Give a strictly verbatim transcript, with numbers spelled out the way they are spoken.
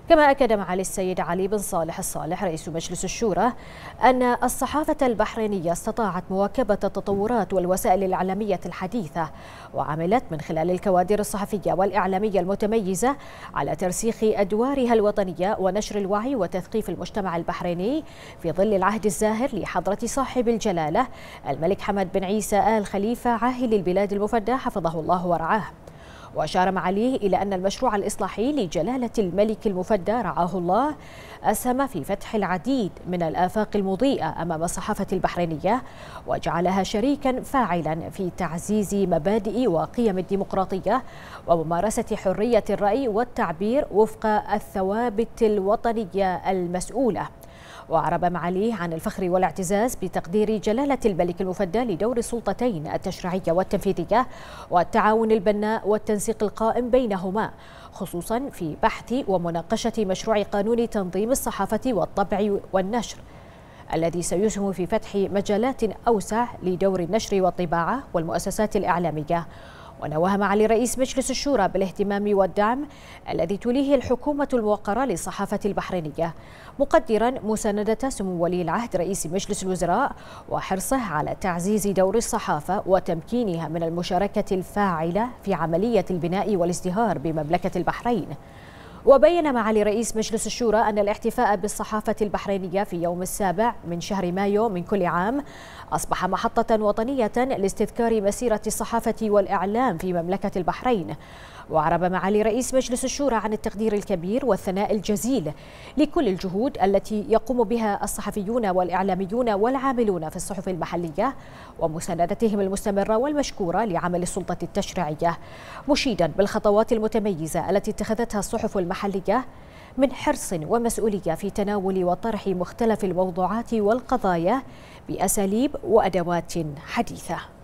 كما أكد معالي السيد علي بن صالح الصالح رئيس مجلس الشورى أن الصحافة البحرينية استطاعت مواكبة التطورات والوسائل الإعلامية الحديثة، وعملت من خلال الكوادر الصحفية والإعلامية المتميزة على ترسيخ أدوارها الوطنية ونشر الوعي وتثقيف المجتمع البحريني في ظل العهد الزاهر لحضرة صاحب الجلالة الملك حمد بن عيسى آل خليفة عاهل البلاد المفدى حفظه الله ورعاه. وأشار معاليه إلى أن المشروع الإصلاحي لجلالة الملك المفدى رعاه الله أسهم في فتح العديد من الآفاق المضيئة أمام الصحافة البحرينية، وجعلها شريكا فاعلا في تعزيز مبادئ وقيم الديمقراطية وممارسة حرية الرأي والتعبير وفق الثوابت الوطنية المسؤولة. وأعرب معاليه عن الفخر والاعتزاز بتقدير جلالة الملك المفدى لدور السلطتين التشريعية والتنفيذية والتعاون البناء والتنسيق القائم بينهما، خصوصا في بحث ومناقشة مشروع قانون تنظيم الصحافة والطبع والنشر الذي سيسهم في فتح مجالات أوسع لدور النشر والطباعة والمؤسسات الإعلامية. ونوه معالي رئيس مجلس الشورى بالاهتمام والدعم الذي توليه الحكومة الموقرة للصحافة البحرينية، مقدرا مساندة سمو ولي العهد رئيس مجلس الوزراء وحرصه على تعزيز دور الصحافة وتمكينها من المشاركة الفاعلة في عملية البناء والازدهار بمملكة البحرين. وبين معالي رئيس مجلس الشورى أن الاحتفاء بالصحافة البحرينية في يوم السابع من شهر مايو من كل عام أصبح محطة وطنية لاستذكار مسيرة الصحافة والإعلام في مملكة البحرين. وأعرب معالي رئيس مجلس الشورى عن التقدير الكبير والثناء الجزيل لكل الجهود التي يقوم بها الصحفيون والإعلاميون والعاملون في الصحف المحلية ومساندتهم المستمرة والمشكورة لعمل السلطة التشريعية، مشيدا بالخطوات المتميزة التي اتخذتها الصحف المحلية من حرص ومسؤولية في تناول وطرح مختلف الموضوعات والقضايا بأساليب وأدوات حديثة.